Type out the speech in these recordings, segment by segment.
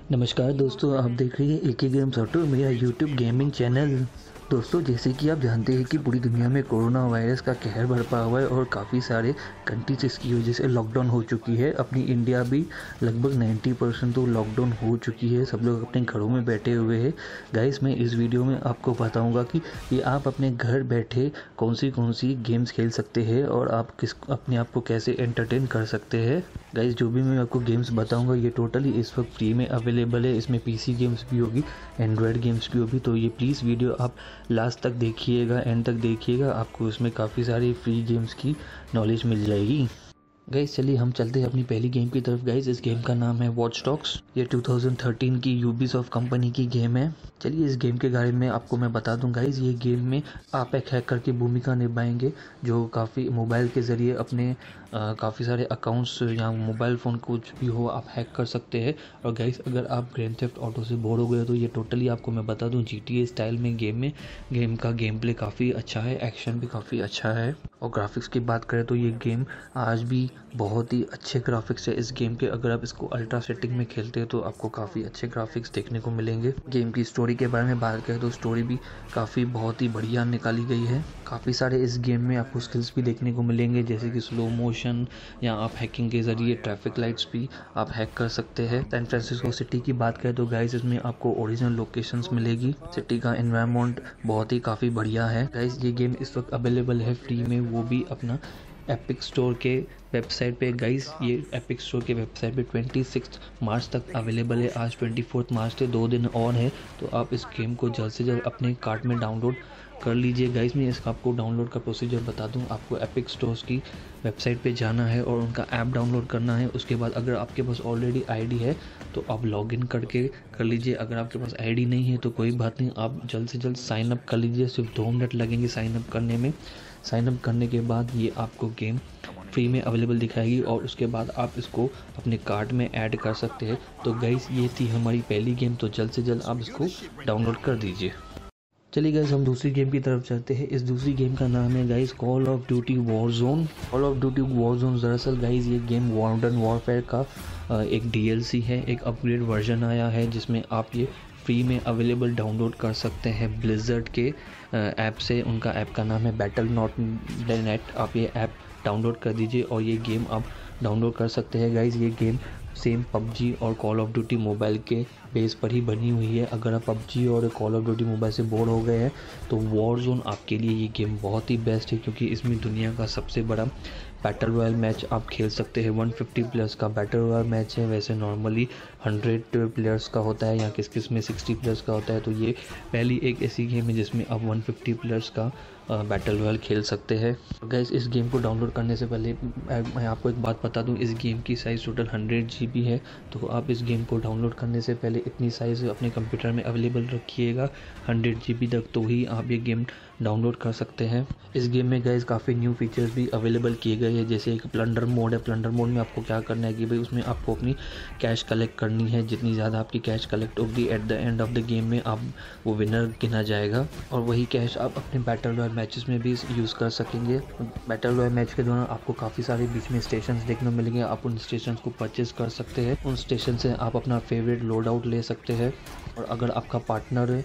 नमस्कार दोस्तों, आप देख रहे हैं एके गेम्स ऑटो, मेरा यूट्यूब गेमिंग चैनल। दोस्तों, जैसे कि आप जानते हैं कि पूरी दुनिया में कोरोना वायरस का कहर बरपा हुआ है और काफ़ी सारे कंट्रीज इसकी वजह से लॉकडाउन हो चुकी है। अपनी इंडिया भी लगभग 90% तो लॉकडाउन हो चुकी है। सब लोग अपने घरों में बैठे हुए हैं। गाइस, मैं इस वीडियो में आपको बताऊंगा कि आप अपने घर बैठे कौन सी गेम्स खेल सकते हैं और आप अपने आप को कैसे एंटरटेन कर सकते हैं। गाइस, जो भी मैं आपको गेम्स बताऊंगा ये टोटली इस वक्त फ्री में अवेलेबल है। इसमें पीसी गेम्स भी होगी, एंड्रॉयड गेम्स भी होगी। तो ये प्लीज़ वीडियो आप लास्ट तक देखिएगा, एंड तक देखिएगा, आपको इसमें काफ़ी सारी फ्री गेम्स की नॉलेज मिल जाएगी। गाइस, चलिए हम चलते हैं अपनी पहली गेम की तरफ। गाइस, इस गेम का नाम है वॉच डॉग्स। ये 2013 की यूबीसॉफ्ट कंपनी की गेम है। चलिए इस गेम के बारे में आपको मैं बता दूं। गाइस, ये गेम में आप एक हैकर की भूमिका निभाएंगे जो काफ़ी मोबाइल के ज़रिए अपने काफ़ी सारे अकाउंट्स या मोबाइल फ़ोन कुछ भी हो आप हैक कर सकते हैं। और गाइस, अगर आप ग्रैंड थेफ्ट ऑटो से बोर हो गए तो ये टोटली आपको मैं बता दूं GTA स्टाइल में गेम का गेम प्ले काफ़ी अच्छा है, एक्शन भी काफ़ी अच्छा है। और ग्राफिक्स की बात करें तो ये गेम आज भी बहुत ही अच्छे ग्राफिक्स है इस गेम के। अगर आप इसको अल्ट्रा सेटिंग में खेलते हैं तो आपको काफ़ी अच्छे ग्राफिक्स देखने को मिलेंगे। गेम की स्टोरी के बारे में बात करें तो स्टोरी भी काफ़ी बहुत ही बढ़िया निकाली गई है। काफ़ी सारे इस गेम में आपको स्किल्स भी देखने को मिलेंगे, जैसे कि स्लो मोशन, या आप हैकिंग के ज़रिए ट्रैफिक लाइट्स भी आप हैक कर सकते हैं। सैन फ्रांसिस्को सिटी की बात करें तो गाइस, इसमें आपको ओरिजिनल लोकेशंस मिलेगी। सिटी का एनवायरनमेंट बहुत ही काफ़ी बढ़िया है। गाइस, ये गेम इस वक्त अवेलेबल है फ्री में, वो भी अपना एपिक स्टोर के वेबसाइट पे। गाइस, ये एपिक स्टोर के वेबसाइट पे 26 मार्च तक अवेलेबल है। आज 24 मार्च थे, 2 दिन और है। तो आप इस गेम को जल्द से जल्द अपने कार्ट में डाउनलोड कर लीजिए। गाइस, मैं इसका आपको डाउनलोड का प्रोसीजर बता दूं। आपको एपिक स्टोर्स की वेबसाइट पे जाना है और उनका ऐप डाउनलोड करना है। उसके बाद अगर आपके पास ऑलरेडी आईडी है तो आप लॉगिन करके कर लीजिए। अगर आपके पास आईडी नहीं है तो कोई बात नहीं, आप जल्द से जल्द साइन अप कर लीजिए। सिर्फ 2 मिनट लगेंगे साइन अप करने में। साइन अप करने के बाद ये आपको गेम फ्री में अवेलेबल दिखाएगी और उसके बाद आप इसको अपने कार्ट में ऐड कर सकते हैं। तो गाइस, ये थी हमारी पहली गेम, तो जल्द से जल्द आप इसको डाउनलोड कर दीजिए। चलिए गाइस, हम दूसरी गेम की तरफ चलते हैं। इस दूसरी गेम का नाम है guys call of duty warzone. Call of duty warzone दरअसल गाइस ये गेम मॉडर्न वॉरफेयर का एक DLC है, एक अपग्रेड वर्जन आया है जिसमें आप ये फ्री में अवेलेबल डाउनलोड कर सकते हैं ब्लिज़र्ड के ऐप से। उनका ऐप का नाम है Battle.net। आप ये ऐप डाउनलोड कर दीजिए और ये गेम आप डाउनलोड कर सकते हैं। गाइस, ये गेम सेम PUBG और कॉल ऑफ ड्यूटी मोबाइल के बेस पर ही बनी हुई है। अगर आप PUBG और कॉल ऑफ ड्यूटी मोबाइल से बोर हो गए हैं तो वॉरजोन आपके लिए ये गेम बहुत ही बेस्ट है, क्योंकि इसमें दुनिया का सबसे बड़ा बैटल रॉयल मैच आप खेल सकते हैं। 150 प्लेयर्स का बैटल रॉयल मैच है। वैसे नॉर्मली 100 प्लेयर्स का होता है या किस किस में 60 प्लेयर्स का होता है। तो ये पहली एक ऐसी गेम है जिसमें आप 150 प्लेयर्स का बैटल रॉयल खेल सकते हैं। गाइस, इस गेम को डाउनलोड करने से पहले मैं आपको एक बात बता दूं। इस गेम की साइज़ टोटल 100 GB है। तो आप इस गेम को डाउनलोड करने से पहले इतनी साइज़ अपने कंप्यूटर में अवेलेबल रखिएगा 100 GB तक, तो ही आप ये गेम डाउनलोड कर सकते हैं। इस गेम में गाइस काफ़ी न्यू फीचर्स भी अवेलेबल किए गए हैं, जैसे एक प्लंडर मोड है। प्लंडर मोड में आपको क्या करना है कि भाई उसमें आपको अपनी कैश कलेक्ट करनी है। जितनी ज़्यादा आपकी कैश कलेक्ट होगी at the end of the game में आप वो विनर गिना जाएगा और वही कैश आप अपने बैटल रॉयल मैचेस में भी यूज़ कर सकेंगे। बैटल रॉयल मैच के दौरान आपको काफ़ी सारे बीच में स्टेशंस देखने को मिलेंगे। आप उन स्टेशंस को परचेज कर सकते हैं। उन स्टेशन से आप अपना फेवरेट लोड आउट ले सकते हैं। और अगर आपका पार्टनर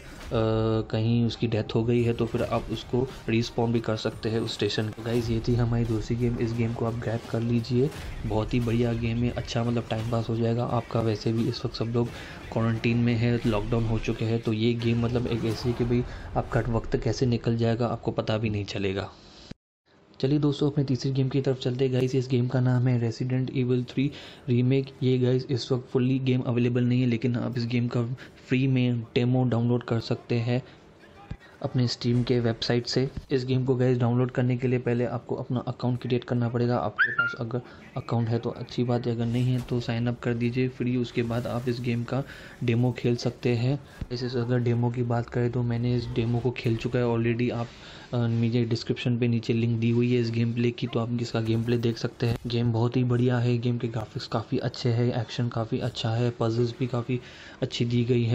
कहीं उसकी डेथ हो गई है तो फिर आप उसको रिस्पॉन भी कर सकते हैं उस स्टेशन। गाइस, ये थी हमारी दूसरी गेम। इस गेम को आप ग्रैब कर लीजिए, बहुत ही बढ़िया गेम है। अच्छा मतलब टाइम पास हो जाएगा आपका। वैसे भी इस वक्त सब लोग क्वारंटीन में है, लॉकडाउन हो चुके हैं। तो ये गेम मतलब एक ऐसी है कि भाई आपका वक्त कैसे निकल जाएगा आपको पता भी नहीं चलेगा। चलिए दोस्तों, अपने तीसरी गेम की तरफ चलते हैं। गाइस, इस गेम का नाम है रेसिडेंट इविल 3 रीमेक। ये गाइस इस वक्त फुल्ली गेम अवेलेबल नहीं है, लेकिन आप इस गेम का फ्री में डेमो डाउनलोड कर सकते हैं अपने स्टीम के वेबसाइट से। इस गेम को गाइस डाउनलोड करने के लिए पहले आपको अपना अकाउंट क्रिएट करना पड़ेगा। आपके पास अगर अकाउंट है तो अच्छी बात है, अगर नहीं है तो साइन अप कर दीजिए फ्री। उसके बाद आप इस गेम का डेमो खेल सकते हैं। जैसे अगर डेमो की बात करें तो मैंने इस डेमो को खेल चुका है ऑलरेडी। आप मुझे डिस्क्रिप्शन पे नीचे लिंक दी हुई है इस गेम प्ले की, तो आप इसका गेम प्ले देख सकते हैं। गेम बहुत ही बढ़िया है। गेम के ग्राफिक्स काफ़ी अच्छे हैं, एक्शन काफ़ी अच्छा है, पजल्स भी काफ़ी अच्छी दी गई है।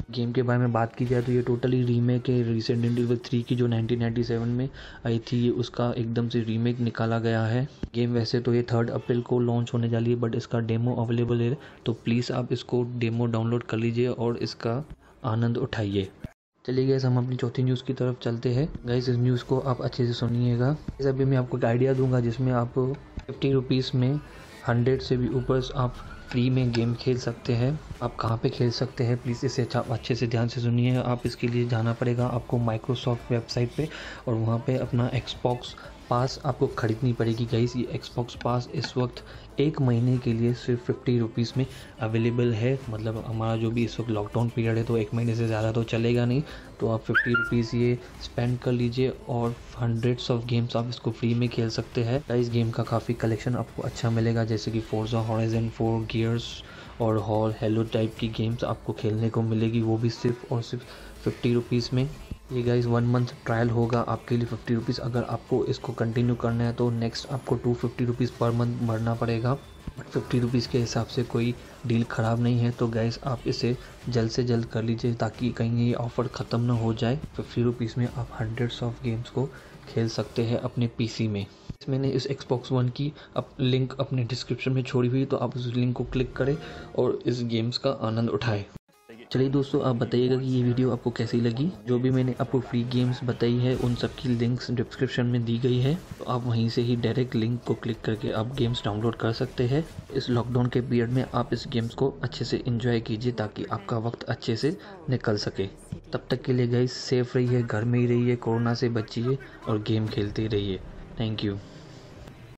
गेम के बारे में बात की जाए तो ये टोटली रीमेक है Resident Evil 3 की, जो 1997 में आई थी। ये उसका एकदम से रीमेक निकाला गया है। गेम वैसे तो ये 3 अप्रैल को लॉन्च होने जा रही है, बट इसका डेमो अवेलेबल है, तो प्लीज़ आप इसको डेमो डाउनलोड कर लीजिए और इसका आनंद उठाइए। चलिए गाइस, हम अपनी चौथी न्यूज़ की तरफ चलते हैं। गाइस, इस न्यूज़ को आप अच्छे से सुनिएगा। इस अभी मैं आपको एक आइडिया दूंगा जिसमें आप 50 रुपीज़ में 100 से भी ऊपर आप फ्री में गेम खेल सकते हैं। आप कहाँ पे खेल सकते हैं, प्लीज़ इसे अच्छे से ध्यान से सुनिए। आप इसके लिए जाना पड़ेगा आपको माइक्रोसॉफ्ट वेबसाइट पे, और वहाँ पे अपना एक्सबॉक्स पास आपको ख़रीदनी पड़ेगी। गाइस, ये एक्सबॉक्स पास इस वक्त 1 महीने के लिए सिर्फ 50 रुपीज़ में अवेलेबल है। मतलब हमारा जो भी इस वक्त लॉकडाउन पीरियड है, तो 1 महीने से ज़्यादा तो चलेगा नहीं, तो आप 50 रुपीज़ ये स्पेंड कर लीजिए और हंड्रेड्स ऑफ गेम्स आप इसको फ्री में खेल सकते हैं। इस गेम का काफ़ी कलेक्शन आपको अच्छा मिलेगा, जैसे कि फोर्जा होराइजन 4, गियर्स और हॉल हेलो टाइप की गेम्स आपको खेलने को मिलेगी, वो भी सिर्फ और सिर्फ 50 रुपीज़ में। ये गाइस 1 मंथ ट्रायल होगा आपके लिए 50 रुपीज़। अगर आपको इसको कंटिन्यू करना है तो नेक्स्ट आपको 250 रुपीज़ पर मंथ भरना पड़ेगा, बट 50 रुपीज़ के हिसाब से कोई डील ख़राब नहीं है। तो गाइस, आप इसे जल्द से जल्द कर लीजिए ताकि कहीं ये ऑफ़र ख़त्म ना हो जाए। 50 रुपीज़ में आप हंड्रेड्स ऑफ गेम्स को खेल सकते हैं अपने पीसी में। मैंने इस Xbox One की लिंक अपने डिस्क्रिप्शन में छोड़ी हुई, तो आप उस लिंक को क्लिक करें और इस गेम्स का आनंद उठाएं। चलिए दोस्तों, आप बताइएगा कि ये वीडियो आपको कैसी लगी। जो भी मैंने आपको फ्री गेम्स बताई है उन सब की लिंक्स डिस्क्रिप्शन में दी गई है, तो आप वहीं से ही डायरेक्ट लिंक को क्लिक करके आप गेम्स डाउनलोड कर सकते हैं। इस लॉकडाउन के पीरियड में आप इस गेम्स को अच्छे से एंजॉय कीजिए ताकि आपका वक्त अच्छे से निकल सके। तब तक के लिए गाइस, सेफ रहिए, घर में ही रहिए, कोरोना से बचिए और गेम खेलते रहिए। Thank you.